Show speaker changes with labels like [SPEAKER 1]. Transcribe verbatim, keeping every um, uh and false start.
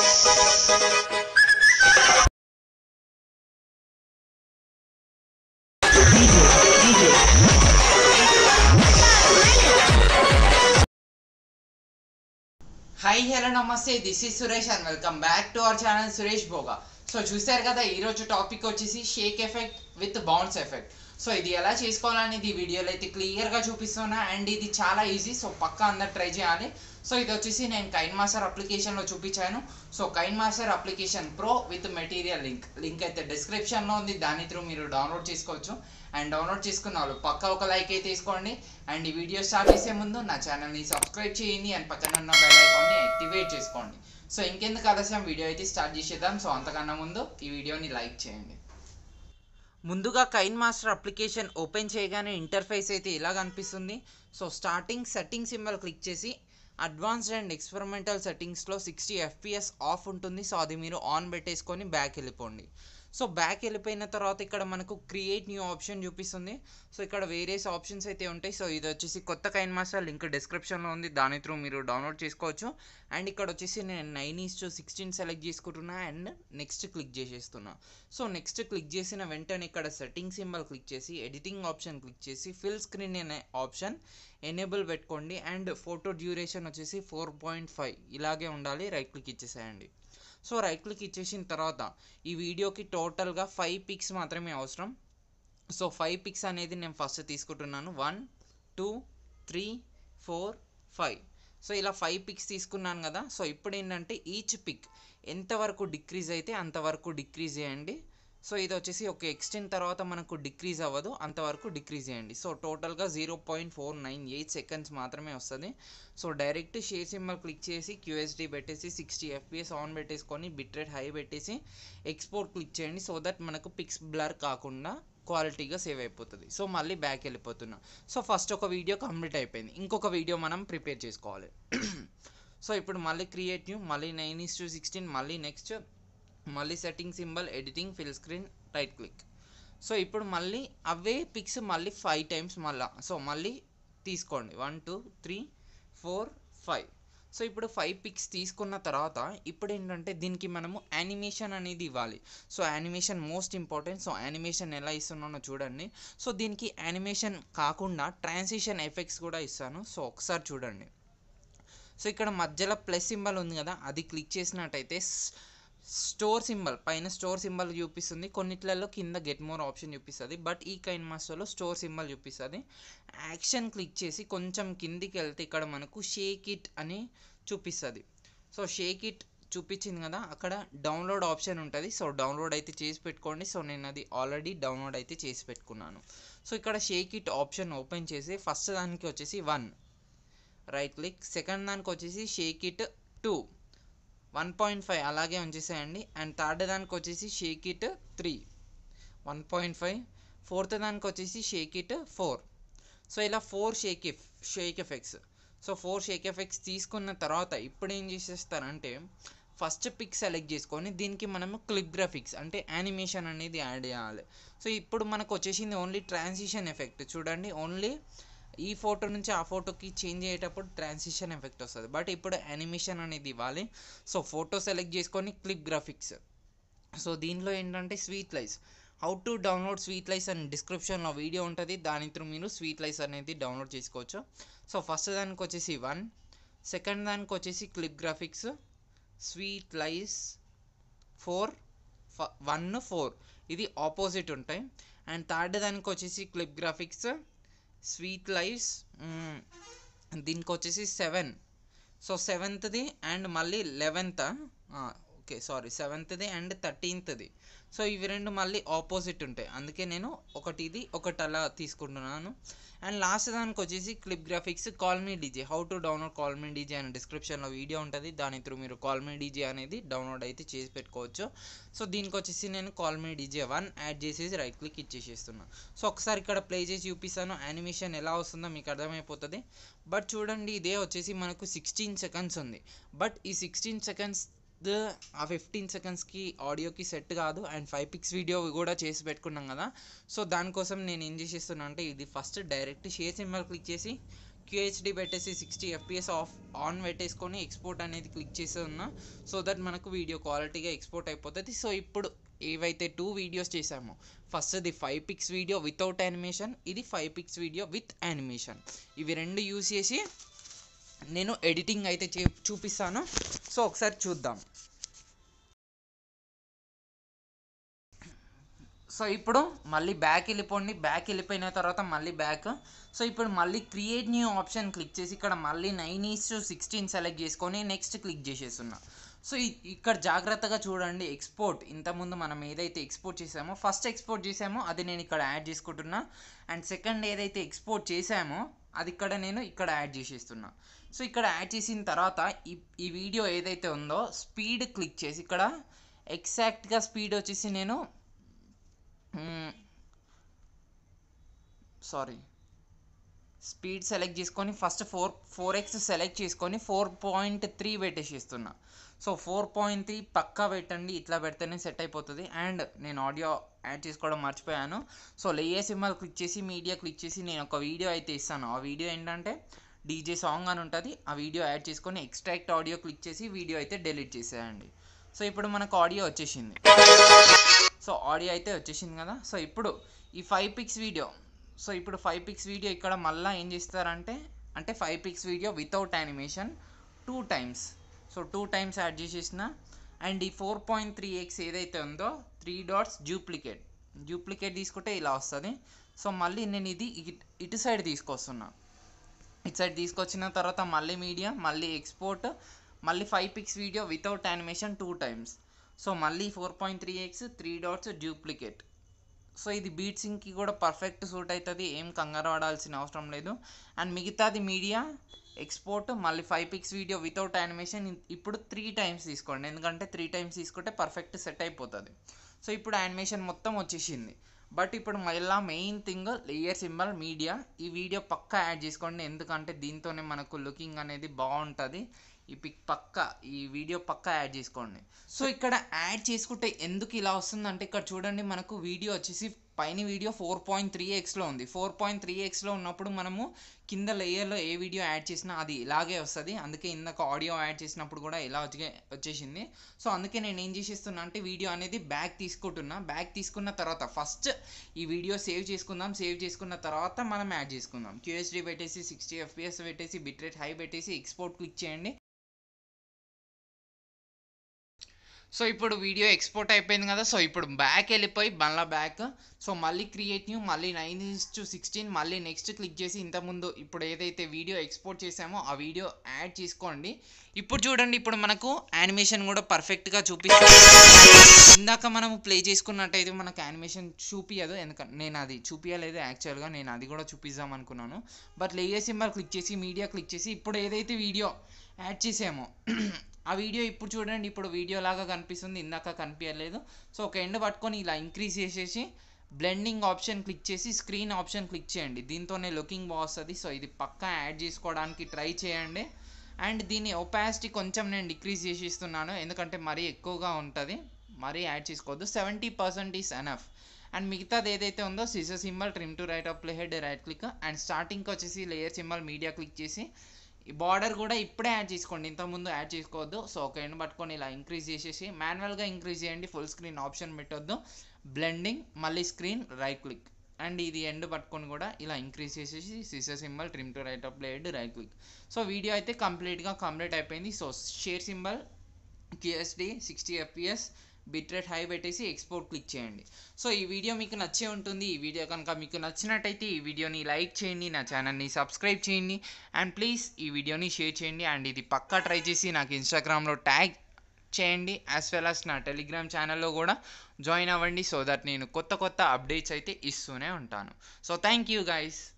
[SPEAKER 1] Hi, hello, namaste. This is Suresh and welcome back to our channel Suresh Boga. So చూసారు కదా ఈ రోజు topic వచ్చేసి shake effect with bounce effect. So ఇది ఎలా చేసుకోవాలనేది ఈ వీడియోలో అయితే క్లియర్ గా చూపిస్తున్నా అండ్ ఇది చాలా ఈజీ. సో పక్కా అందరు ట్రై చేయాలి. సో ఇది వచ్చేసి నేను కైన్మాస్టర్ అప్లికేషన్ లో చూపించాను. So KineMaster application pro with material link link అయితే డిస్క్రిప్షన్ లో ఉంది. దాని త్రూ మీరు డౌన్లోడ్ చేసుకోవచ్చు. అండ్ డౌన్లోడ్ చేసుకున్న వాళ్ళు పక్కా ఒక లైక్ అయితే తీసుకోండి. అండ్ ఈ వీడియో స్టార్ట్ చేసే ముందు నా ఛానల్ని సబ్స్క్రైబ్ చేయండి అండ్ పక్కన ఉన్న బెల్ ఐకాన్ని యాక్టివేట్ చేసుకోండి. సో ఇంకెందుకు ఆలస్యం వీడియో అయితే స్టార్ట్ చేసేద్దాం. సో అంతకన్నా ముందు ఈ వీడియోని లైక్ చేయండి. ముందుగా కైన్మాస్టర్ అప్లికేషన్ ఓపెన్ చేయగానే ఇంటర్ఫేస్ అయితే ఇలా కనిపిస్తుంది. So starting setting symbol click చేసి అడ్వాన్స్డ్ అండ్ ఎక్స్పెరిమెంటల్ సెట్టింగ్స్లో సిక్స్టీ ఎఫ్పిఎస్ ఆఫ్ ఉంటుంది. సో అది మీరు ఆన్ పెట్టేసుకొని బ్యాక్ వెళ్ళిపోండి. సో బ్యాక్ వెళ్ళిపోయిన తర్వాత ఇక్కడ మనకు క్రియేట్ న్యూ ఆప్షన్ చూపిస్తుంది. సో ఇక్కడ వేరియస్ ఆప్షన్స్ అయితే ఉంటాయి. సో ఇది వచ్చేసి కొత్త కైన్మాస్టర్ లింక్ డిస్క్రిప్షన్లో ఉంది. దాని త్రూ మీరు డౌన్లోడ్ చేసుకోవచ్చు. అండ్ ఇక్కడ వచ్చేసి నేను nine is to sixteen select చేసుకుంటున్నా అండ్ నెక్స్ట్ క్లిక్ చేసేస్తున్నా. సో నెక్స్ట్ క్లిక్ చేసిన వెంటనే ఇక్కడ సెట్టింగ్ సింబల్ క్లిక్ చేసి ఎడిటింగ్ ఆప్షన్ క్లిక్ చేసి ఫిల్ స్క్రీన్ అనే ఆప్షన్ ఎనేబుల్ పెట్టుకోండి. అండ్ ఫోటో డ్యూరేషన్ వచ్చేసి ఫోర్ పాయింట్ ఫైవ్ ఇలాగే ఉండాలి. రైట్ క్లిక్ ఇచ్చేసేయండి. సో రైట్ క్లిక్ ఇచ్చేసిన తర్వాత ఈ వీడియోకి టోటల్గా ఫైవ్ పిక్స్ మాత్రమే అవసరం. సో ఫైవ్ పిక్స్ అనేది నేను ఫస్ట్ తీసుకుంటున్నాను. One two three four five. So ఇలా ఫైవ్ పిక్స్ తీసుకున్నాను కదా. సో ఇప్పుడు ఏంటంటే ఈచ్ పిక్ ఎంతవరకు డిక్రీజ్ అయితే అంతవరకు డిక్రీజ్ చేయండి. సో ఇది వచ్చేసి ఒక ఎక్స్టెండ్ తర్వాత మనకు డిక్రీజ్ అవ్వదు, అంతవరకు డిక్రీజ్ చేయండి. సో టోటల్గా zero point four nine eight seconds మాత్రమే వస్తుంది. So direct share symbol click చేసి క్యూఎస్డి పెట్టేసి సిక్స్టీ ఎఫ్పిఎస్ ఆన్ పెట్టేసుకొని బిట్ రేట్ హై పెట్టేసి ఎక్స్పోర్ట్ క్లిక్ చేయండి. సో దట్ మనకు పిక్స్ బ్లర్ కాకుండా క్వాలిటీగా సేవ్ అయిపోతుంది. సో మళ్ళీ బ్యాక్ వెళ్ళిపోతున్నా. సో ఫస్ట్ ఒక వీడియో కంప్లీట్ అయిపోయింది. ఇంకొక వీడియో మనం ప్రిపేర్ చేసుకోవాలి. సో ఇప్పుడు మళ్ళీ క్రియేట్ న్యూ, మళ్ళీ నైన్ ఈస్ టు సిక్స్టీన్, మళ్ళీ నెక్స్ట్, మళ్ళీ setting symbol editing fill screen right click. So ఇప్పుడు మళ్ళీ అవే పిక్స్ మళ్ళీ ఫైవ్ టైమ్స్ మళ్ళీ సో మళ్ళీ తీసుకోండి. One two three four five. So ఇప్పుడు ఫైవ్ పిక్స్ తీసుకున్న తర్వాత ఇప్పుడు ఏంటంటే దీనికి మనము యానిమేషన్ అనేది ఇవ్వాలి. So animation most important. So animation ఎలా ఇస్తున్నానో చూడండి. సో దీనికి యానిమేషన్ కాకుండా ట్రాన్సిషన్ ఎఫెక్ట్స్ కూడా ఇస్తాను. సో ఒకసారి చూడండి. సో ఇక్కడ మధ్యలో ప్లస్ సింబల్ ఉంది కదా, అది క్లిక్ చేసినట్టయితే స్టోర్ సింబల్ పైన స్టోర్ సింబల్ చూపిస్తుంది. కొన్నిట్లలో కింద గెట్ మోర్ ఆప్షన్ చూపిస్తుంది. బట్ ఈ కైన్మాస్టర్లో స్టోర్ సింబల్ చూపిస్తుంది. యాక్షన్ క్లిక్ చేసి కొంచెం కిందికి వెళ్తే ఇక్కడ మనకు షేక్ ఇట్ అని చూపిస్తుంది. సో షేక్ ఇట్ చూపించింది కదా, అక్కడ డౌన్లోడ్ ఆప్షన్ ఉంటుంది. సో డౌన్లోడ్ అయితే చేసి పెట్టుకోండి. సో నేను అది ఆల్రెడీ డౌన్లోడ్ అయితే చేసి పెట్టుకున్నాను. సో ఇక్కడ షేక్ ఇట్ ఆప్షన్ ఓపెన్ చేసి ఫస్ట్ దానికి వచ్చేసి వన్ రైట్ క్లిక్, సెకండ్ దానికి వచ్చేసి shake it two one point five అలాగే ఉంచేసేయండి. అండ్ థర్డ్ దానికి వచ్చేసి shake it three one point five, fourth దానికి వచ్చేసి షేక్ ఇట్ ఫోర్. సో ఇలా four shake F shake effects. So four shake effects తీసుకున్న తర్వాత ఇప్పుడు ఏం చేసేస్తారంటే ఫస్ట్ పిక్ సెలెక్ట్ చేసుకొని దీనికి మనము క్లిప్ గ్రాఫిక్స్ అంటే యానిమేషన్ అనేది యాడ్ చేయాలి. సో ఇప్పుడు మనకు వచ్చేసింది ఓన్లీ ట్రాన్సిషన్ ఎఫెక్ట్. చూడండి, ఓన్లీ ఈ ఫోటో నుంచి ఆ ఫోటోకి చేంజ్ అయ్యేటప్పుడు ట్రాన్సిషన్ ఎఫెక్ట్ వస్తుంది. బట్ ఇప్పుడు యానిమేషన్ అనేది ఇవ్వాలి. సో ఫోటో సెలెక్ట్ చేసుకొని క్లిప్ గ్రాఫిక్స్. సో దీనిలో ఏంటంటే sweet lies, how to download sweet lies అని డిస్క్రిప్షన్లో వీడియో ఉంటుంది. దాని త్రూ మీరు స్వీట్ లైస్ అనేది డౌన్లోడ్ చేసుకోవచ్చు. సో ఫస్ట్ దానికి వచ్చేసి వన్, సెకండ్ దానికి వచ్చేసి clip graphics sweet lies four one four ఇది ఆపోజిట్ ఉంటాయి. అండ్ థర్డ్ దానికి వచ్చేసి క్లిప్ గ్రాఫిక్స్ స్వీట్ లైఫ్స్ దీనికి వచ్చేసి సెవెన్. సో సెవెంత్ది అండ్ మళ్ళీ లెవెన్త్ ఓకే సారీ సెవెంత్ది అండ్ థర్టీన్త్ది. సో ఇవి రెండు మళ్ళీ ఆపోజిట్ ఉంటాయి. అందుకే నేను ఒకటి ఇది ఒకటి అలా తీసుకుంటున్నాను. అండ్ లాస్ట్ దానికి వచ్చేసి clip graphics call me DJ, how to download call me DJ అని డిస్క్రిప్షన్లో వీడియో ఉంటుంది. దాని త్రూ మీరు కాల్ మీ డీజే అనేది డౌన్లోడ్ అయితే చేసి పెట్టుకోవచ్చు. సో దీనికి వచ్చేసి నేను call me DJ one add చేసేసి రైట్ క్లిక్ ఇచ్చేసేస్తున్నాను. సో ఒకసారి ఇక్కడ ప్లే చేసి చూపిస్తాను యానిమేషన్ ఎలా వస్తుందో మీకు అర్థమైపోతుంది. బట్ చూడండి, ఇదే వచ్చేసి మనకు సిక్స్టీన్ సెకండ్స్ ఉంది. బట్ ఈ సిక్స్టీన్ సెకండ్స్ ఆ ఫిఫ్టీన్ సెకండ్స్కి ఆడియోకి సెట్ కాదు. అండ్ ఫైవ్ పిక్స్ వీడియో కూడా చేసి పెట్టుకున్నాం కదా. సో దానికోసం నేను ఏం చేసేస్తున్నా అంటే ఇది first direct share symbol click చేసి క్యూహెచ్డి పెట్టేసి సిక్స్టీ ఎఫ్పిఎస్ ఆఫ్ ఆన్ పెట్టేసుకొని ఎక్స్పోర్ట్ అనేది క్లిక్ చేసి ఉన్నా సో దట్ మనకు వీడియో క్వాలిటీగా ఎక్స్పోర్ట్ అయిపోతుంది. సో ఇప్పుడు ఏవైతే టూ వీడియోస్ చేసామో ఫస్ట్ది five pics video without animation, ఇది five pics video with animation, ఇవి రెండు యూస్ చేసి నేను ఎడిటింగ్ అయితే చే చూపిస్తాను. సో ఒకసారి చూద్దాం. సో ఇప్పుడు మళ్ళీ బ్యాక్ వెళ్ళిపోండి. బ్యాక్ వెళ్ళిపోయిన తర్వాత మళ్ళీ బ్యాక్. సో ఇప్పుడు మళ్ళీ క్రియేట్ న్యూ ఆప్షన్ క్లిక్ చేసి ఇక్కడ మళ్ళీ nine is to sixteen select చేసుకొని నెక్స్ట్ క్లిక్ చేసేస్తున్నా. సో ఇక్కడ జాగ్రత్తగా చూడండి, ఎక్స్పోర్ట్ ఇంతకుముందు మనం ఏదైతే ఎక్స్పోర్ట్ చేసామో ఫస్ట్ ఎక్స్పోర్ట్ చేసామో అది నేను ఇక్కడ యాడ్ చేసుకుంటున్నా, అండ్ సెకండ్ ఏదైతే ఎక్స్పోర్ట్ చేసామో అది ఇక్కడ నేను ఇక్కడ యాడ్ చేసేస్తున్నా. సో ఇక్కడ యాడ్ చేసిన తర్వాత ఈ ఈ వీడియో ఏదైతే ఉందో స్పీడ్ క్లిక్ చేసి ఇక్కడ ఎగ్జాక్ట్గా స్పీడ్ వచ్చేసి నేను సారీ స్పీడ్ సెలెక్ట్ చేసుకొని first four four X select చేసుకొని ఫోర్ పాయింట్ త్రీ పెట్టేసిస్తున్నా. సో ఫోర్ పాయింట్ త్రీ పక్కా పెట్టండి, ఇట్లా పెడితేనే సెట్ అయిపోతుంది. అండ్ నేను ఆడియో యాడ్ చేసుకోవడం మర్చిపోయాను. సో లేయర్ సింబల్ క్లిక్ చేసి మీడియా క్లిక్ చేసి నేను ఒక వీడియో అయితే ఇస్తాను. ఆ వీడియో ఏంటంటే డీజే సాంగ్ అని ఉంటుంది. ఆ వీడియో యాడ్ చేసుకొని ఎక్స్ట్రాక్ట్ ఆడియో క్లిక్ చేసి వీడియో అయితే డిలీట్ చేసేయండి. సో ఇప్పుడు మనకు ఆడియో వచ్చేసింది. సో ఆడియో అయితే వచ్చేసింది కదా. సో ఇప్పుడు ఈ ఫైవ్ పిక్స్ వీడియో సో ఇప్పుడు ఫైవ్ పిక్స్ వీడియో ఇక్కడ మళ్ళీ ఏం చేస్తారంటే అంటే five pics video without animation two times so two times add చేసేసిన. అండ్ ఈ ఫోర్ పాయింట్ త్రీ ఎక్స్ ఏదైతే ఉందో త్రీ డాట్స్ డూప్లికేట్ డూప్లికేట్ తీసుకుంటే ఇలా వస్తుంది. సో మళ్ళీ నేను ఇది ఇటు సైడ్ తీసుకొస్తున్నా. ఇటు సైడ్ తీసుకొచ్చిన తర్వాత మళ్ళీ మీడియా, మళ్ళీ ఎక్స్పోర్ట్, మళ్ళీ five pics video without animation two times. So మళ్ళీ four point three X three dots duplicate. So ఇది బీట్ సింగ్కి కూడా పర్ఫెక్ట్ సూట్ అవుతుంది, ఏం కంగారు పడాల్సిన అవసరం లేదు. అండ్ మిగతాది మీడియా, ఎక్స్పోర్ట్, మళ్ళీ five pics video without animation ఇప్పుడు త్రీ టైమ్స్ తీసుకోండి, ఎందుకంటే త్రీ టైమ్స్ తీసుకుంటే పర్ఫెక్ట్ సెట్ అయిపోతుంది. సో ఇప్పుడు యానిమేషన్ మొత్తం వచ్చేసింది. బట్ ఇప్పుడు మళ్ళీ main thing layer symbol media, ఈ వీడియో పక్కా యాడ్ చేసుకోండి, ఎందుకంటే దీంతోనే మనకు లుకింగ్ అనేది బాగుంటుంది. ఈ పిక్ పక్క ఈ వీడియో పక్కా యాడ్ చేసుకోండి. సో ఇక్కడ యాడ్ చేసుకుంటే ఎందుకు ఇలా వస్తుందంటే ఇక్కడ చూడండి, మనకు వీడియో వచ్చేసి పైన వీడియో ఫోర్ పాయింట్ త్రీ ఎక్స్లో ఉంది. ఫోర్ పాయింట్ త్రీ ఎక్స్లో ఉన్నప్పుడు మనము కింద లేయర్లో ఏ వీడియో యాడ్ చేసినా అది ఇలాగే వస్తుంది. అందుకే ఇందాక ఆడియో యాడ్ చేసినప్పుడు కూడా ఇలా వచ్చే వచ్చేసింది. సో అందుకే నేను ఏం చేసేస్తున్నా అంటే వీడియో అనేది బ్యాక్ తీసుకుంటున్నా. బ్యాక్ తీసుకున్న తర్వాత ఫస్ట్ ఈ వీడియో సేవ్ చేసుకుందాం. సేవ్ చేసుకున్న తర్వాత మనం యాడ్ చేసుకుందాం. క్యూహెచ్డి పెట్టేసి సిక్స్టీ ఎఫ్పిఎస్ పెట్టేసి బిట్రేట్ హై పెట్టేసి ఎక్స్పోర్ట్ క్లిక్ చేయండి. సో ఇప్పుడు వీడియో ఎక్స్పోర్ట్ అయిపోయింది కదా. సో ఇప్పుడు బ్యాక్ వెళ్ళిపోయి మళ్ళీ బ్యాక్ సో మళ్ళీ క్రియేట్ న్యూ, మళ్ళీ నైన్ ఈస్ టు సిక్స్టీన్, మళ్ళీ నెక్స్ట్ క్లిక్ చేసి ఇంతకుముందు ఇప్పుడు ఏదైతే వీడియో ఎక్స్పోర్ట్ చేసామో ఆ వీడియో యాడ్ చేసుకోండి. ఇప్పుడు చూడండి, ఇప్పుడు మనకు యానిమేషన్ కూడా పర్ఫెక్ట్గా చూపిస్తుంది. ఇందాక మనము ప్లే చేసుకున్నట్టయితే మనకు యానిమేషన్ చూపించదు, ఎందుకంటే నేను అది చూపించలేదు యాక్చువల్గా, నేను అది కూడా చూపిద్దాం అనుకున్నాను. బట్ లేయర్ సింబల్ క్లిక్ చేసి మీడియా క్లిక్ చేసి ఇప్పుడు ఏదైతే వీడియో యాడ్ చేసామో ఆ వీడియో ఇప్పుడు చూడండి, ఇప్పుడు వీడియో లాగా కనిపిస్తుంది, ఇందాక కనిపించలేదు. సో ఒక ఎండ్ పట్టుకొని ఇలా ఇంక్రీజ్ చేసేసి బ్లెండింగ్ ఆప్షన్ క్లిక్ చేసి స్క్రీన్ ఆప్షన్ క్లిక్ చేయండి, దీంతోనే లుకింగ్ బాగుంటుంది. సో ఇది పక్కా యాడ్ చేసుకోవడానికి ట్రై చేయండి. అండ్ దీని ఒపాసిటీ కొంచెం నేను డిక్రీజ్ చేసి ఇస్తున్నాను, ఎందుకంటే మరీ ఎక్కువగా ఉంటుంది, మరీ యాడ్ చేసుకోవద్దు. Seventy percent is enough. And మిగతాది ఏదైతే ఉందో scissor symbol, trim to right of play head right click, and స్టార్టింగ్కి వచ్చేసి లేయర్ సింబల్ మీడియా క్లిక్ చేసి ఈ బార్డర్ కూడా ఇప్పుడే యాడ్ చేసుకోండి, ఇంతకుముందు యాడ్ చేసుకోవద్దు. సో ఒక ఎండ్ పట్టుకొని ఇలా ఇంక్రీజ్ చేసేసి మాన్యువల్గా ఇంక్రీజ్ చేయండి, ఫుల్ స్క్రీన్ ఆప్షన్ పెట్టొద్దు. బ్లెండింగ్, మళ్ళీ స్క్రీన్ రైట్ క్లిక్, అండ్ ఇది ఎండ్ పట్టుకొని కూడా ఇలా ఇంక్రీజ్ చేసేసి scissor symbol, trim to right of play head right click. So video అయితే కంప్లీట్గా కంప్లీట్ అయిపోయింది. So share symbol, QSD sixty FPS bitrate high పెట్టేసి ఎక్స్పోర్ట్ క్లిక్ చేయండి. సో ఈ వీడియో మీకు నచ్చే ఉంటుంది. ఈ వీడియో కనుక మీకు నచ్చినట్టయితే ఈ వీడియోని లైక్ చేయండి, నా ఛానల్ని సబ్స్క్రైబ్ చేయండి, అండ్ ప్లీజ్ ఈ వీడియోని షేర్ చేయండి. అండ్ ఇది పక్కా ట్రై చేసి నాకు ఇన్స్టాగ్రామ్లో ట్యాగ్ చేయండి, యాజ్ వెల్ యాజ్ నా టెలిగ్రామ్ ఛానల్లో కూడా జాయిన్ అవ్వండి, సో దట్ నేను కొత్త కొత్త అప్డేట్స్ అయితే ఇస్తూనే ఉంటాను. So thank you guys.